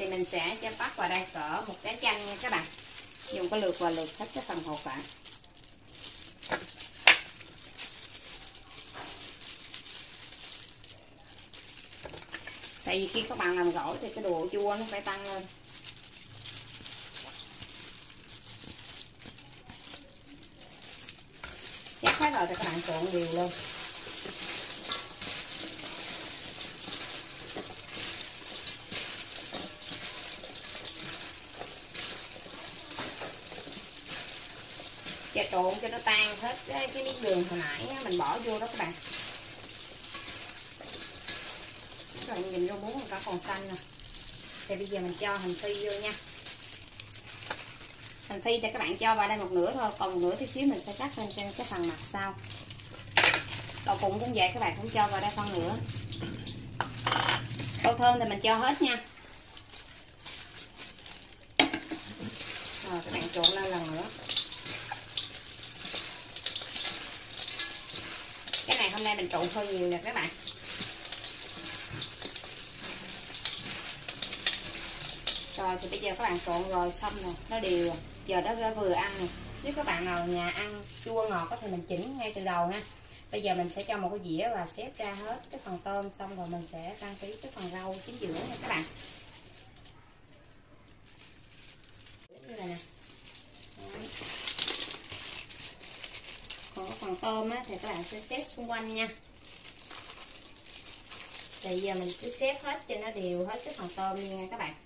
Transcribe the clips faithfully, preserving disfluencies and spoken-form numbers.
thì mình sẽ cho bắt vào đây cỡ một trái chanh nha các bạn. Dùng có lượt và lượt hết cái phần hột lại. Tại vì khi các bạn làm gỏi thì cái độ chua nó phải tăng lên. Chắc hết rồi thì các bạn trộn đều lên. Và trộn cho nó tan hết cái, cái miếng đường hồi nãy mình bỏ vô đó các bạn. Các bạn nhìn rau muống người ta còn xanh nè. Thì bây giờ mình cho hành phi vô nha. Hành phi thì các bạn cho vào đây một nửa thôi, còn một nửa tí xíu mình sẽ cắt lên trên cái phần mặt sau. Đậu phụng cũng vậy, các bạn cũng cho vào đây phân nửa. Đậu thơm thì mình cho hết nha. Rồi các bạn trộn lên lần nữa. Cái này hôm nay mình trộn hơi nhiều nè các bạn. Rồi thì bây giờ các bạn trộn rồi xong rồi, nó đều rồi. Giờ đó đã vừa ăn rồi. Nếu các bạn nào nhà ăn chua ngọt có thì mình chỉnh ngay từ đầu ha. Bây giờ mình sẽ cho một cái dĩa và xếp ra hết cái phần tôm, xong rồi mình sẽ đăng ký cái phần rau chính giữa nha các bạn. Như này nè. Còn cái phần tôm á, thì các bạn sẽ xếp xung quanh nha. Thì giờ mình cứ xếp hết cho nó đều hết cái phần tôm nha các bạn.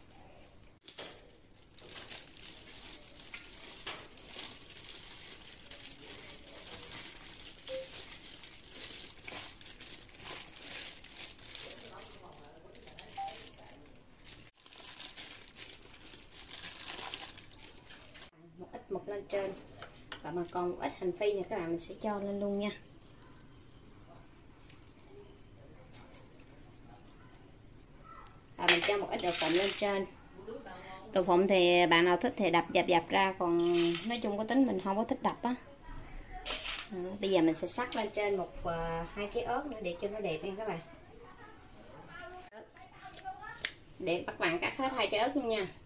Một ít mực lên trên, và mà còn một ít hành phi này các bạn mình sẽ cho lên luôn nha. Và mình cho một ít đậu phộng lên trên. Đậu phộng thì bạn nào thích thì đập dập dập ra, còn nói chung có tính mình không có thích đập á. Bây giờ mình sẽ sắc lên trên một uh, hai trái ớt nữa để cho nó đẹp nha các bạn. Để các bạn cắt hết hai trái ớt luôn nha.